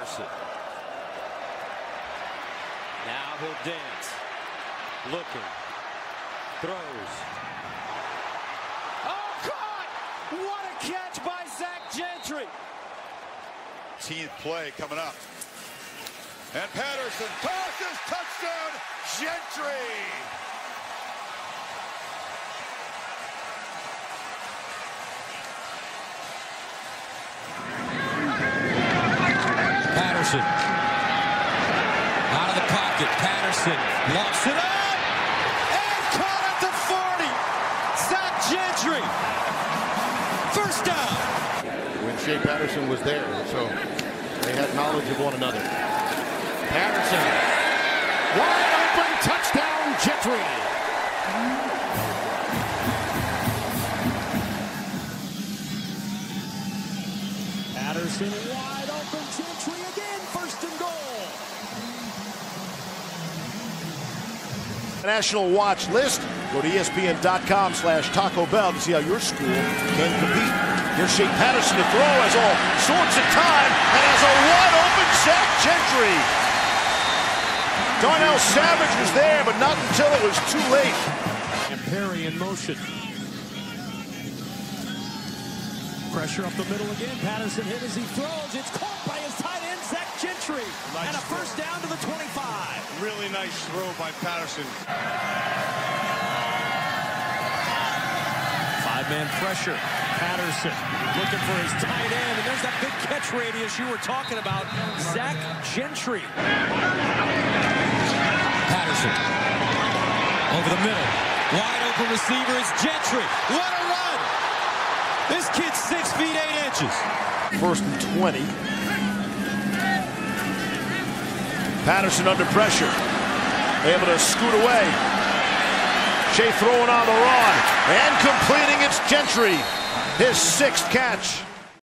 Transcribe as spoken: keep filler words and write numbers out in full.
Patterson. Now he'll dance. Looking. Throws. Oh, caught! What a catch by Zach Gentry. Team play coming up. And Patterson tosses, touchdown, Gentry. Patterson. Out of the pocket. Patterson lofts it up. And caught at the forty. Zach Gentry. First down. When Shea Patterson was there, so they had knowledge of one another. Patterson. Wide open touchdown, Gentry. Patterson wide open. Gentry again. First and goal. National watch list. Go to E S P N dot com slash Taco Bell to see how your school can compete. Here's Shea Patterson to throw, has all sorts of time, and has a wide open Zach Gentry. Darnell Savage was there, but not until it was too late. And Perry in motion. Pressure up the middle again. Patterson hit as he throws. It's caught by his tight end, Zach Gentry. Nice and a throw. First down to the twenty-five. Really nice throw by Patterson. Five-man pressure. Patterson looking for his tight end. And there's that big catch radius you were talking about. Zach Gentry. Patterson. Over the middle. Wide open receiver is Gentry. What a run! This kid's six feet eight inches. First and twenty. Patterson under pressure. Able to scoot away. Shea throwing on the run. And completing, it's Gentry. His sixth catch.